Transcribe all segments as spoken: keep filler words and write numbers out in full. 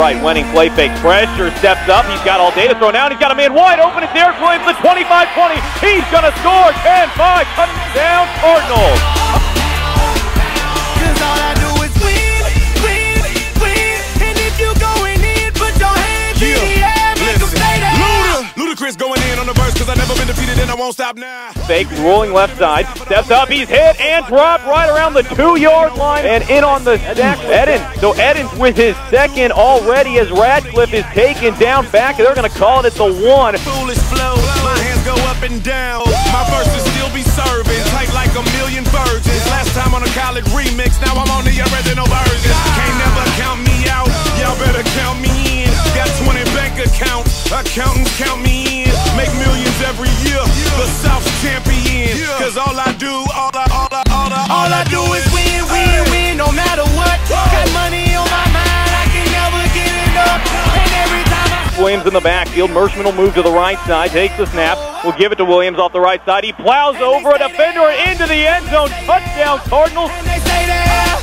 Right, Wenning play fake pressure, steps up, he's got all day to throw down, he's got a man wide open, it's Derek Williams, the twenty-five twenty, he's gonna score, ten five, touchdown Cardinals. Cause all I do is win, win, win, and if you going in, put your hands in the air, make them say that. Ludacris going in on the verse, cause I've never been defeated and I won't stop now. Fake, rolling left side, steps up, he's hit and dropped right around the two-yard line and in on the sack. Edens, so Edens with his second already as Radcliffe is taken down back. They're going to call it at the one. Foolish flow, my hands go up and down. My verses still be serving, tight like a million virgins. Last time on a college remix, now I'm on the original version. Can't never count me out, y'all better count me in. Got twenty bank accounts, accountants count me in. Make millions every year, the South's champion. Cause all I do, all I, all I, all I, All I do is win, win, win, no matter what. Got money on my mind, I can never get enough. And every time I Williams in the backfield, Mershman will move to the right side, takes the snap, will give it to Williams off the right side. He plows over a defender into the end zone. Touchdown Cardinals. and they say that.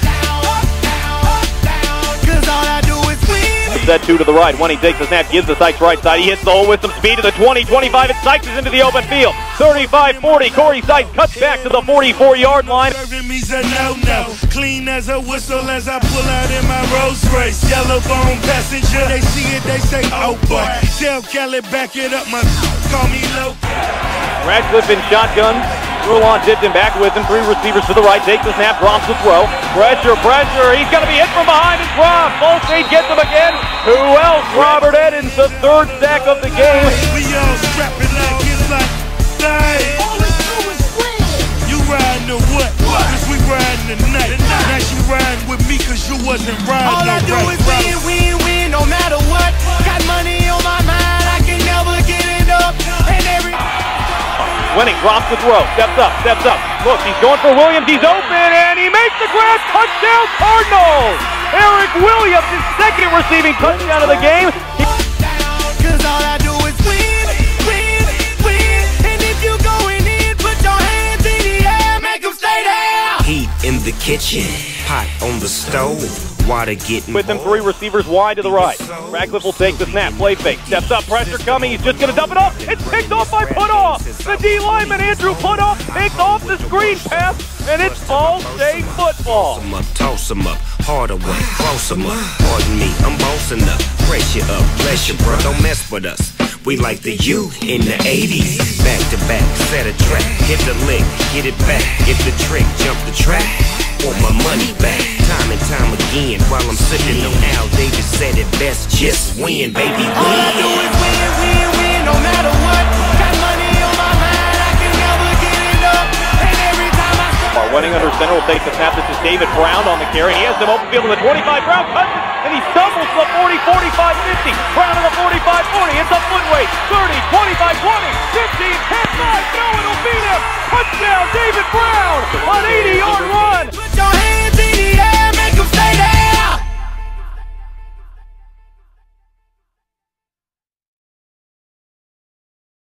Cause all I do is win. Set two to the right. When he takes the snap, gives the Sykes right side. He hits the hole with some speed to the twenty, twenty-five. And Sykes is into the open field. thirty-five forty. Corey Sykes cuts back to the forty-four-yard line. Serving me's a no-no. Clean as a whistle as I pull out in my Rolls Royce. Yellow bone passenger. They see it, they say, oh boy. Tell Kelly, back it up, my call me low. Radcliffe in shotgun. Rulon dipped him back with him. Three receivers to the right. Takes the snap, drops the throw. Pressure, pressure. He's going to be hit from behind and dropped. Ball State gets him again. Who else? Robert Edens, the third sack of the game. We all strapping like it's like, hey. All I do is win. You riding the what? Cause we riding the night. Now she riding with me cause you wasn't riding All I no do right. is win, win, win, no matter what. Got money on my mind, I can never get enough. And every Wenning drops the throw. Steps up, steps up. Look, he's going for Williams. He's open, and he makes the grab. Touchdown Cardinals! Eric Williams, his second receiving touchdown of the game. Cause all I do is win, win, win. And if you going in, put your hands in the air, make them stay there. Heat in the kitchen, pot on the stove, water getting With them three receivers wide to the right. Radcliffe will take the snap, play fake, steps up, pressure coming, he's just going to dump it off. It's picked off by Putoff. The D lineman, Andrew Putoff, takes off the screen pass, and it's Ball State football. Toss 'em up, toss 'em up, harder way, close 'em up. Pardon me, I'm bossing up, pressure up, bless you, bro, don't mess with us. We like the U in the eighties. Back to back, set a track, hit the lick, get it back, get the trick, jump the track. Want my money back, time and time again. While I'm sipping on Al Davis said it best, just win, baby, win. All I do is win, win, win, no matter what. Got money on my mind, I can never get enough. And every time I Wenning under center will take the snap. This is David Brown on the carry. He has some open field to the twenty-five. Brown cuts it, and he stumbles to the forty, forty-five, fifty. Brown to the forty-five, forty. It's a foot race. thirty, twenty-five, twenty, fifteen, ten, five. No one will beat him.